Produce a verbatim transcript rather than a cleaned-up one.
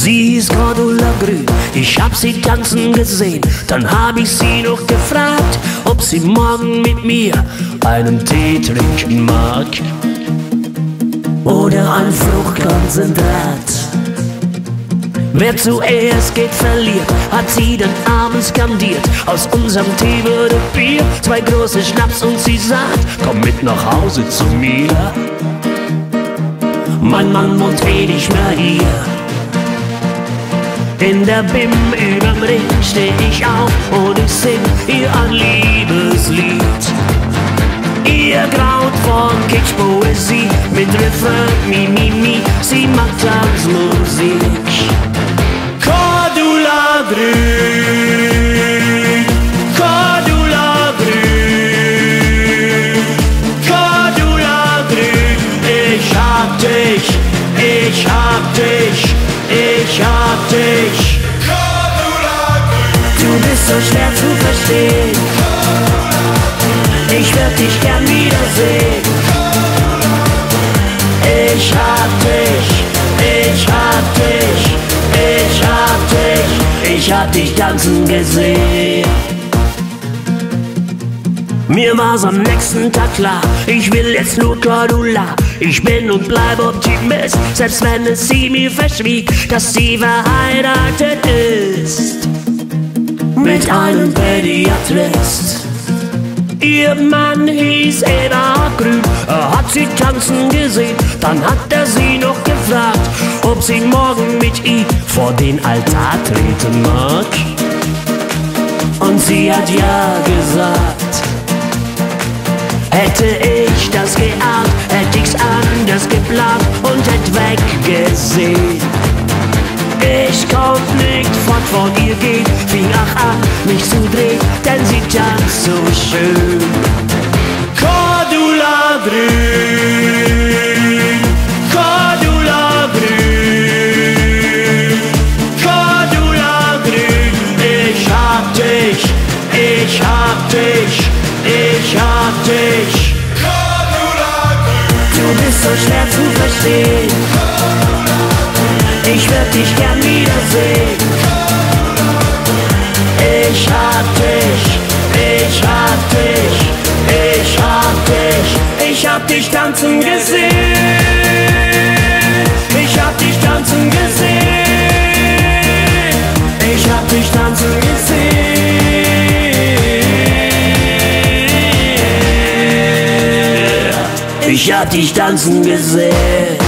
Sie ist Cordula Grün, ich hab sie tanzen gesehen. Dann hab ich sie noch gefragt, ob sie morgen mit mir einen Tee trinken mag oder ein Fruchtkonzentrat. Wer zuerst geht, verliert, hat sie dann abends skandiert. Aus unserem Tee wurde Bier, zwei große Schnaps und sie sagt, komm mit nach Hause zu mir. Mein Mann wohnt eh nicht mehr hier. In der Bim überm Ring steh ich auf und ich sing ihr ein Liebeslied. Ihr graut von Kitschpoesie mit Refrain, mi, mi, mi, sie macht Tanzmusik. Cordula Grün, Cordula Grün, Cordula Grün, ich hab dich, ich hab dich, ich hab dich. Cordula Grün, du bist so schwer zu verstehen, ich würd dich gern wiedersehen. Ich hab dich, ich hab dich, ich hab dich, ich hab dich tanzen gesehen. Mir war's am nächsten Tag klar, ich will jetzt nur Cordula. Ich bin und bleib Optimist, selbst wenn es sie mir verschwieg, dass sie verheiratet ist mit einem Pädiatrist. Ihr Mann hieß Eberhard Grün, er hat sie tanzen gesehen. Dann hat er sie noch gefragt, ob sie morgen mit ihm vor den Altar treten mag. Und sie hat ja gesagt. Hätte ich das geahnt, hätte ich's anders geplant und hätte weggesehen. Ich konnt nicht fort von ihr gehen, fing ach an, mich zu drehen, denn sie tanzt so schön. Cordula Grün, Cordula Grün, Cordula Grün, ich hab dich, ich hab dich, ich hab dich. Cordula Grün, du bist so schwer zu verstehen, ich würd dich gern wiedersehen. Ich hab dich, ich hab dich, ich hab dich, ich hab dich tanzen gesehen. Ich hab dich tanzen gesehen. Ich hab dich tanzen gesehen. Ich hab dich tanzen gesehen.